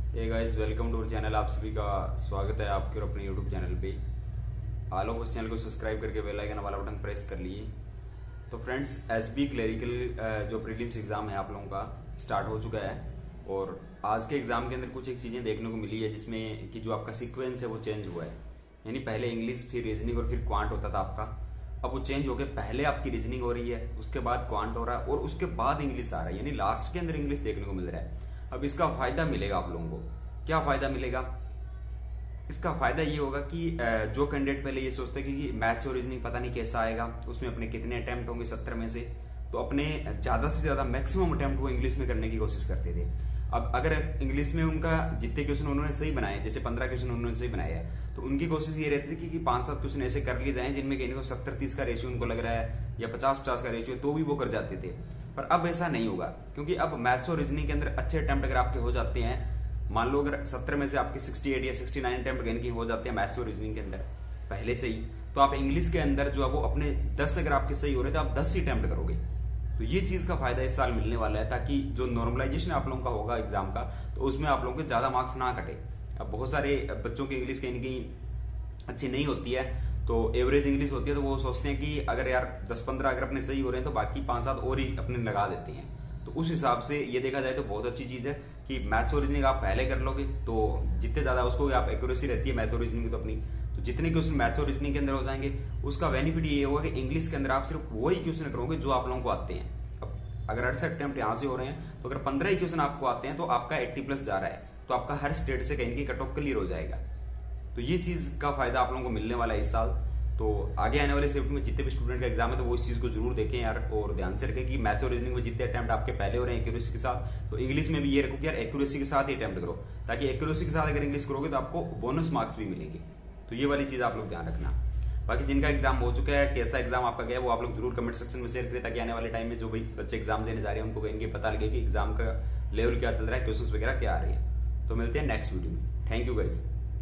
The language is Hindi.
Hey guys, welcome to our channel. आप सभी का स्वागत है आपके और अपने यूट्यूब चैनल पे। आप लोग उस चैनल को सब्सक्राइब करके बेल आइकन वाला बटन प्रेस कर लिए। तो फ्रेंड्स, एसबी क्लरिकल जो प्रीलिम्स एग्जाम है आप लोगों का स्टार्ट हो चुका है और आज के एग्जाम के अंदर कुछ एक चीजें देखने को मिली है जिसमें कि जो आपका सीक्वेंस है वो चेंज हुआ है। यानी पहले इंग्लिश, फिर रीजनिंग और फिर क्वांट होता था आपका। अब वो चेंज हो गया, पहले आपकी रीजनिंग हो रही है, उसके बाद क्वांट हो रहा है और उसके बाद इंग्लिश आ रहा है। यानी लास्ट के अंदर इंग्लिश देखने को मिल रहा है। अब इसका फायदा मिलेगा आप लोगों को। क्या फायदा मिलेगा? इसका फायदा ये होगा कि जो कैंडिडेट पहले ये सोचते कि मैथ्स और रीजनिंग पता नहीं कैसा आएगा, उसमें अपने कितने अटेम्प्ट होंगे 70 में से, तो अपने ज्यादा से ज्यादा मैक्सिमम अटेम्प्ट वो इंग्लिश में करने की कोशिश करते थे। अब अगर इंग्लिश में उनका जितने क्वेश्चन उन्होंने सही बनाए, जैसे 15 क्वेश्चन उन्होंने सही बनाए हैं, तो उनकी कोशिश ये रहती थी कि 5-7 क्वेश्चन ऐसे कर लिए जाएं जिनमें कहीं को 70-30 का रेशियो उनको लग रहा है या 50-50 का रेशियो, तो भी वो कर जाते थे। पर अब ऐसा नहीं होगा, क्योंकि अब मैथ्स और रीजनिंग के अंदर अच्छे अटेम्प्ट अगर आपके हो जाते हैं, मान लो अगर 70 में से आपके 68 या 69 अटेम्प्ट गेन की हो जाते हैं मैथ्स और रीजनिंग के अंदर पहले से ही, तो आप इंग्लिश के अंदर जो है वो अपने 10 अगर आपके सही हो रहे तो आप 10 ही अटेम्प्ट करोगे। तो ये चीज का फायदा इस साल मिलने वाला है, ताकि जो नॉर्मलाइजेशन आप लोगों का होगा एग्जाम का, तो उसमें आप लोगों के ज्यादा मार्क्स ना कटे। अब बहुत सारे बच्चों की इंग्लिश कहीं ना कहीं अच्छी नहीं होती है, तो एवरेज इंग्लिश होती है, तो वो सोचते हैं कि अगर यार 10-15 अगर अपने सही हो रहे हैं तो बाकी 5-7 और ही अपने लगा देते हैं। तो उस हिसाब से ये देखा जाए तो बहुत अच्छी चीज है कि मैथ्स और रीजनिंग आप पहले कर लोगे तो जितने ज्यादा उसको आप एक्यूरेसी रहती है मैथ और रीजनिंग की, तो अपनी तो जितने क्वेश्चन मैथ्स और रीजनिंग के अंदर हो जाएंगे, उसका बेनिफिट ये होगा कि इंग्लिश के अंदर आप सिर्फ वही क्वेश्चन करोगे जो आप लोगों को आते हैं। अब अगर 68 अटेम्प्ट यहाँ से हो रहे हैं, तो अगर 15 ही क्वेश्चन आपको आते हैं तो आपका 80+ जा रहा है, तो आपका हर स्टेट से कहीं कट ऑफ क्लियर हो जाएगा। तो ये चीज का फायदा आप लोगों को मिलने वाला है इस साल। तो आगे आने वाले शिफ्ट में जितने भी स्टूडेंट का एग्जाम है तो वो इस चीज को जरूर देखें यार, और ध्यान से रखें कि मैथ्स और रीजनिंग में जितने अटेम्प्ट आपके पहले हो रहे हैं एक्यूरेसी के साथ, तो इंग्लिश में भी ये रखो कि यार एक्यूरेसी के साथ ही अटेम्प्ट करो, ताकि एक्यूरेसी के साथ अगर इंग्लिश करोगे तो आपको बोनस मार्क्स भी मिलेंगे। तो ये वाली चीज आप लोग ध्यान रखना। बाकी जिनका एग्जाम हो चुका है, कैसा एग्जाम आपका गया, वो आप लोग जरूर कमेंट सेक्शन में शेयर करें, ताकि आने वाले टाइम में जो भी बच्चे एग्जाम देने जा रहे हैं उनको इनके पता लगे कि एग्जाम का लेवल क्या चल रहा है, क्वेश्चन वगैरह क्या आ रही है। तो मिलते हैं नेक्स्ट वीडियो में। Thank you guys.